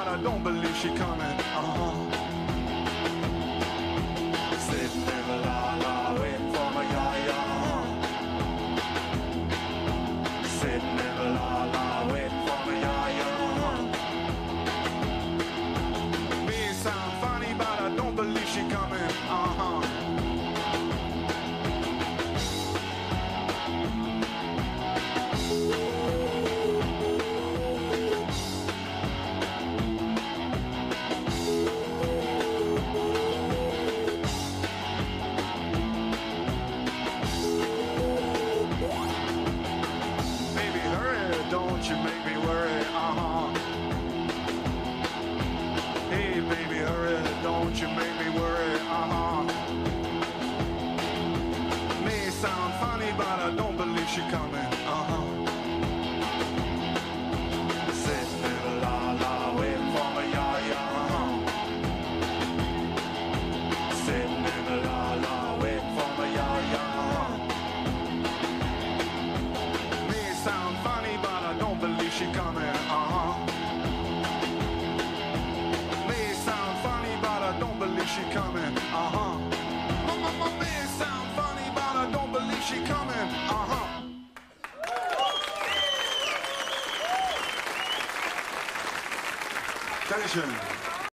but I don't believe she coming. Sitting in the la-la, waiting for my ya-ya. Sitting in the la-la, waiting for my ya-ya. Me sound funny, but I don't believe she coming. Don't you make me worry, Hey baby, hurry, don't you make me worry, May sound funny, but I don't believe she coming, Sitting in the la-la, waiting for my ya-ya, Sitting in the la-la, waiting for my ya-ya. May sound funny, but I don't believe she coming, May sound funny, but I don't believe she coming, May sound funny, but I don't believe she coming, Dankeschön.